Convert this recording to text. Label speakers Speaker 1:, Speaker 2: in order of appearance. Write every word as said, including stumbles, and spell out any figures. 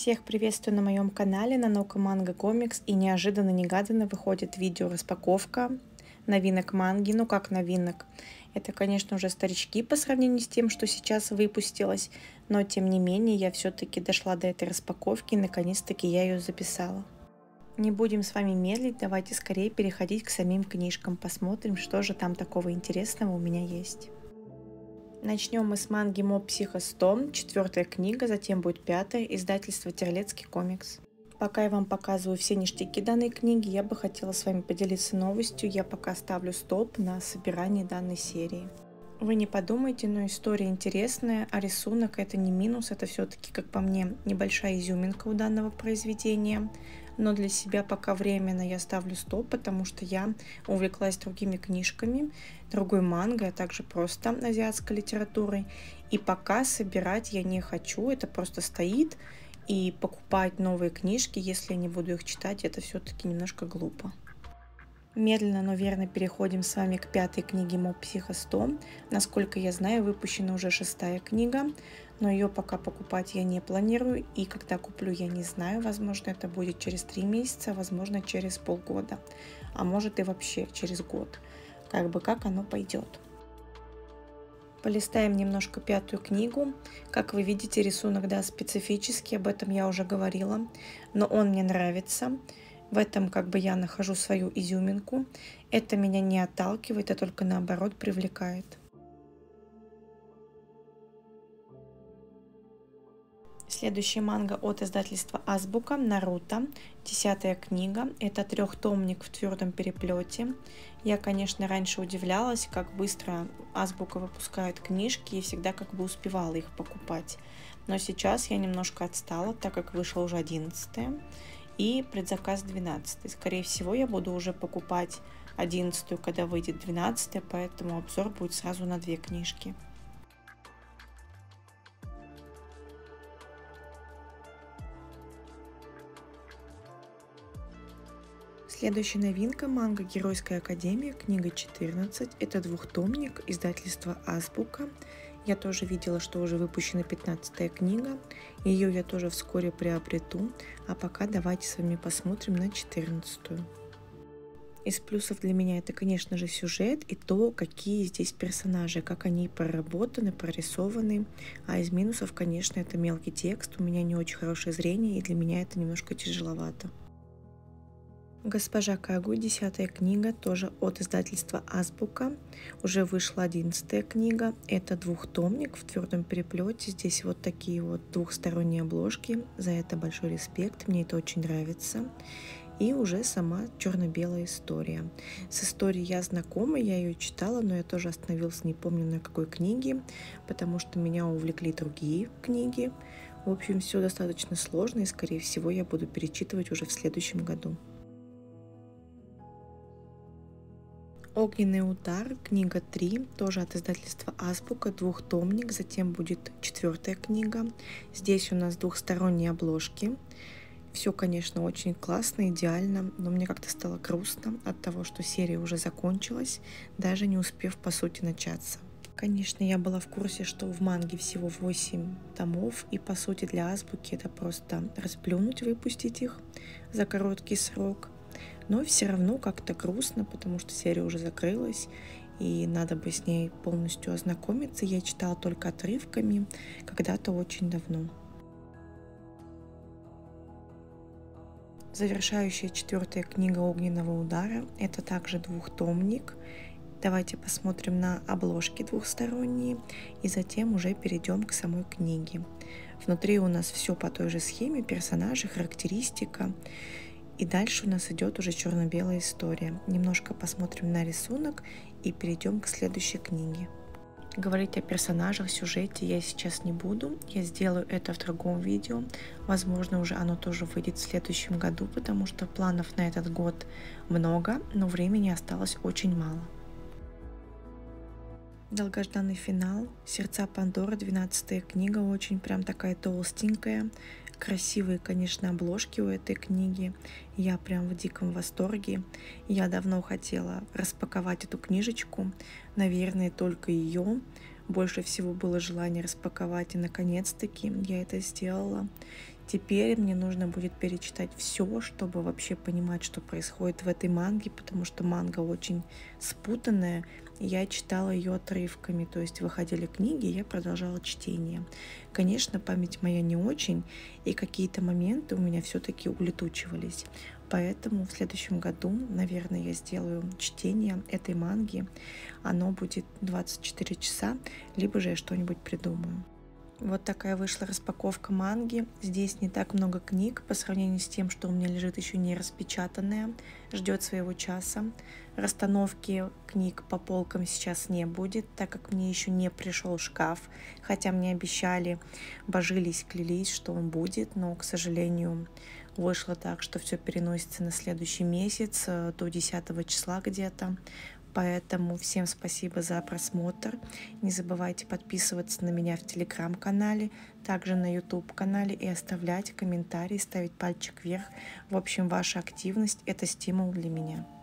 Speaker 1: Всех приветствую на моем канале Нанука Манга Комикс, и неожиданно-негаданно выходит видео распаковка новинок манги. Ну как новинок, это, конечно, уже старички по сравнению с тем, что сейчас выпустилось, но тем не менее я все-таки дошла до этой распаковки, и наконец-таки я ее записала. Не будем с вами медлить, давайте скорее переходить к самим книжкам, посмотрим, что же там такого интересного у меня есть. Начнем мы с манги Моб Психо сто, четвертая книга, затем будет пятая, издательство Терлецкий комикс. Пока я вам показываю все ништяки данной книги, я бы хотела с вами поделиться новостью. Я пока ставлю стоп на собирание данной серии. Вы не подумайте, но история интересная, а рисунок это не минус, это все-таки, как по мне, небольшая изюминка у данного произведения. Но для себя пока временно я ставлю стоп, потому что я увлеклась другими книжками, другой мангой, а также просто азиатской литературой. И пока собирать я не хочу, это просто стоит, и покупать новые книжки, если я не буду их читать, это все-таки немножко глупо. Медленно, но верно переходим с вами к пятой книге Моб Психо сто. Насколько я знаю, выпущена уже шестая книга, но ее пока покупать я не планирую, и когда куплю, я не знаю. Возможно, это будет через три месяца, возможно, через полгода, а может и вообще через год. Как бы как оно пойдет. Полистаем немножко пятую книгу. Как вы видите, рисунок, да, специфический, об этом я уже говорила, но он мне нравится. В этом как бы я нахожу свою изюминку. Это меня не отталкивает, а только наоборот привлекает. Следующая манга от издательства Азбука, Наруто, десятая книга. Это трехтомник в твердом переплете. Я, конечно, раньше удивлялась, как быстро Азбука выпускает книжки, и всегда как бы успевала их покупать. Но сейчас я немножко отстала, так как вышла уже одиннадцатая. И предзаказ двенадцатый. Скорее всего, я буду уже покупать одиннадцатую, когда выйдет двенадцатая, поэтому обзор будет сразу на две книжки. Следующая новинка — манга Геройская академия, книга четырнадцать. Это двухтомник, издательства Азбука. Я тоже видела, что уже выпущена пятнадцатая книга. Ее я тоже вскоре приобрету. А пока давайте с вами посмотрим на четырнадцатую. Из плюсов для меня это, конечно же, сюжет и то, какие здесь персонажи, как они проработаны, прорисованы. А из минусов, конечно, это мелкий текст. У меня не очень хорошее зрение, и для меня это немножко тяжеловато. Госпожа Кагу, десятая книга, тоже от издательства Азбука. Уже вышла одиннадцатая книга. Это двухтомник в твердом переплете. Здесь вот такие вот двухсторонние обложки. За это большой респект. Мне это очень нравится. И уже сама черно-белая история. С историей я знакома, я ее читала, но я тоже остановилась, не помню на какой книге, потому что меня увлекли другие книги. В общем, все достаточно сложно, и, скорее всего, я буду перечитывать уже в следующем году. Огненный удар, книга три, тоже от издательства Азбука, двухтомник, затем будет четвертая книга. Здесь у нас двухсторонние обложки. Все, конечно, очень классно, идеально, но мне как-то стало грустно от того, что серия уже закончилась, даже не успев по сути начаться. Конечно, я была в курсе, что в манге всего восемь томов, и по сути для Азбуки это просто расплюнуть, выпустить их за короткий срок. Но все равно как-то грустно, потому что серия уже закрылась, и надо бы с ней полностью ознакомиться. Я читала только отрывками, когда-то очень давно. Завершающая четвертая книга Огненного удара. Это также двухтомник. Давайте посмотрим на обложки двухсторонние, и затем уже перейдем к самой книге. Внутри у нас все по той же схеме, персонажи, характеристика. И дальше у нас идет уже черно-белая история. Немножко посмотрим на рисунок и перейдем к следующей книге. Говорить о персонажах, сюжете я сейчас не буду. Я сделаю это в другом видео. Возможно, уже оно тоже выйдет в следующем году, потому что планов на этот год много, но времени осталось очень мало. Долгожданный финал. Сердца Пандоры, двенадцатая книга, очень прям такая толстенькая. Красивые, конечно, обложки у этой книги. Я прям в диком восторге. Я давно хотела распаковать эту книжечку. Наверное, только ее. Больше всего было желание распаковать, и наконец-таки я это сделала. Теперь мне нужно будет перечитать все, чтобы вообще понимать, что происходит в этой манге, потому что манга очень спутанная. Я читала ее отрывками, то есть выходили книги, и я продолжала чтение. Конечно, память моя не очень, и какие-то моменты у меня все-таки улетучивались. Поэтому в следующем году, наверное, я сделаю чтение этой манги. Оно будет двадцать четыре часа, либо же я что-нибудь придумаю. Вот такая вышла распаковка манги. Здесь не так много книг по сравнению с тем, что у меня лежит еще не распечатанное, ждет своего часа. Расстановки книг по полкам сейчас не будет, так как мне еще не пришел шкаф, хотя мне обещали, божились, клялись, что он будет, но, к сожалению, вышло так, что все переносится на следующий месяц, до десятого числа где-то. Поэтому всем спасибо за просмотр. Не забывайте подписываться на меня в телеграм-канале, также на ютуб-канале и оставлять комментарии, ставить пальчик вверх. В общем, ваша активность – это стимул для меня.